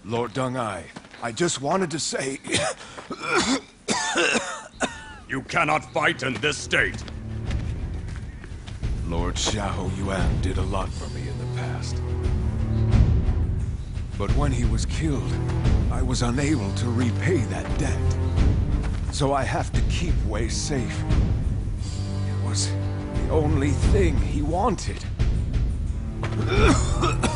Lord Deng-ai, I just wanted to say... You cannot fight in this state. Lord Xiahou Yuan did a lot for me in the past. But when he was killed, I was unable to repay that debt. So I have to keep Wei safe. It was the only thing he wanted.